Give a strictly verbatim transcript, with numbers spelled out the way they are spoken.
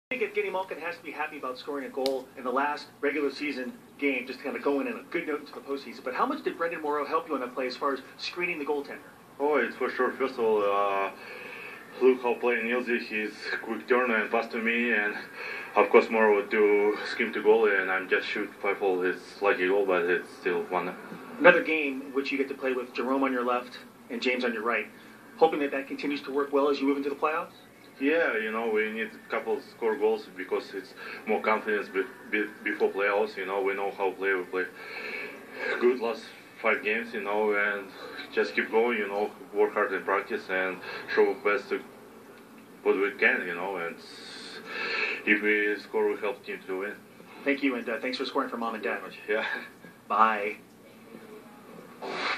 I think Evgeni Malkin has to be happy about scoring a goal in the last regular season game, just to kind of go in on a good note into the postseason. But how much did Brendan Morrow help you on that play as far as screening the goaltender? Oh, it's for sure. First of all, uh, look how playing Neal is. He's quick turner and pass to me, and of course Morrow would do scream to goalie, and I'm just shoot five hole. It's like a goal, but it's still one. Another game in which you get to play with Jerome on your left and James on your right. Hoping that that continues to work well as you move into the playoffs? Yeah, you know, we need a couple score goals because it's more confidence be, be, before playoffs. You know, we know how to play. We play good last five games, you know, and just keep going, you know, work hard in practice and show best to what we can, you know, and if we score, we help the team to win. Thank you, and uh, thanks for scoring for Mom and Dad. Yeah. Bye.